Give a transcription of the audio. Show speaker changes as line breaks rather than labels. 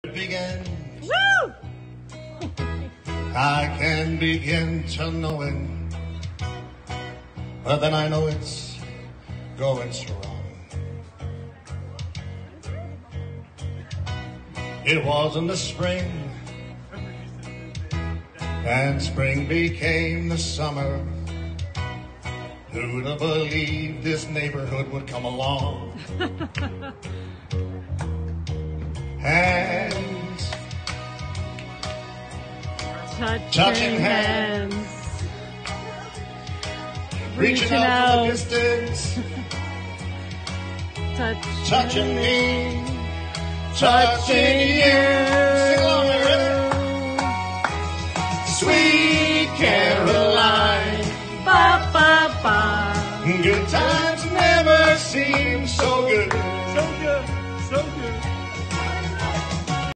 Begin.
Woo!
I can begin to know it, but then I know it's going strong. It was in the spring, and spring became the summer. Who'd have believed this neighborhood would come along? Hands touching hands, reaching out to the distance, touching me, touching you.